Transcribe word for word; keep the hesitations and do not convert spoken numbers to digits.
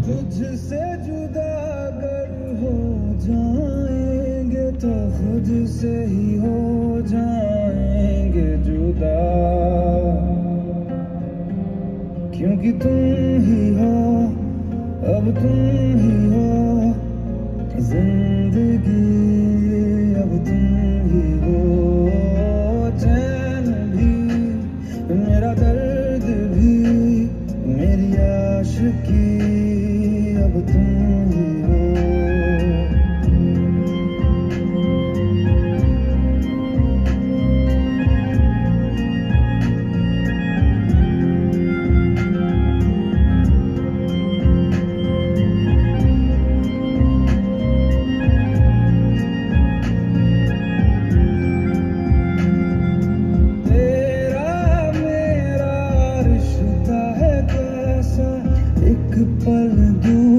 तुझसे जुदा अगर हो जाएंगे तो खुद से ही हो जाएंगे जुदा, क्योंकि तुम ही हो, अब तुम ही हो जिंदगी, अब तुम ही हो चैन भी, मेरा दर्द भी, मेरी आशिकी, अब तुम ही हो। पल दूर